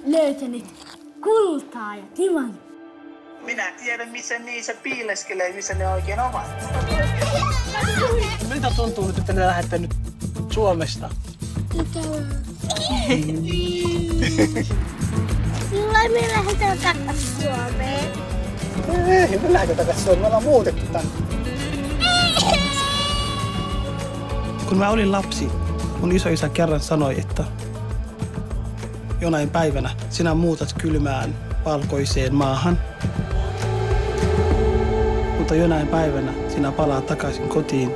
löytänyt kultaa ja timanttia. Minä tiedän, missä niissä piileskelee, missä ne oikein ovat. Miltä tuntuu nyt, että ne lähdette nyt Suomesta? Silloin me lähdetään takaisin Suomeen. Ei, me lähdetään takaisin Suomeen. Me ollaan muutettu tänne. Kun mä olin lapsi, mun isoisä kerran sanoi, että jonain päivänä sinä muutat kylmään valkoiseen maahan. Mutta jonain päivänä sinä palaat takaisin kotiin.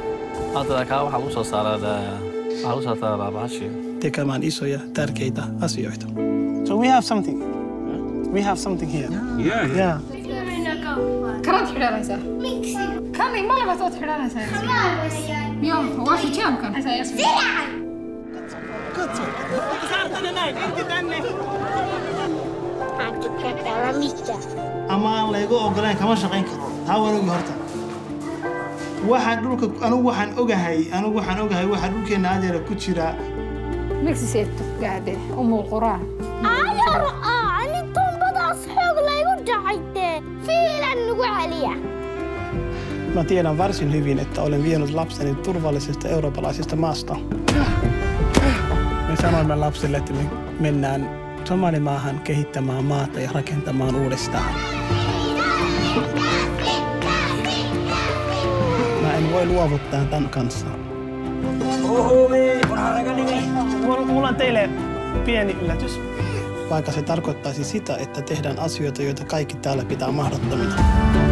Tekemään isoja, tärkeitä asioita. So we have something. We have something here. Yeah. Kanat hidälänsä. Miksi? Kanni, molemmat oot hidälänsä. Joo, voisi tjamkan. Katso. Saartane näin, irti tänne. Hän tykkää täällä mitään. Ama laygu ogolaan kama shaqayn karo. Taa waan ogi horta. Anigu waxaan ogahay waxa dhulkeena adeera ku jira. Miksi se et gaadhe umul quraan? Ayar ani tumbadaas xoog laygu dhacaytee. Fiilan nugu celiya. Mä tiedän varsin hyvin, että olen vienyt lapseni turvallisesta eurooppalaisesta maasta. Me sanoimme lapsille, että me mennään Somalimaahan kehittämään maata ja rakentamaan uudestaan. Mä en voi luovuttaa tämän kanssa. Mulla on teille pieni yllätys. Vaikka se tarkoittaisi sitä, että tehdään asioita, joita kaikki täällä pitää mahdottomina.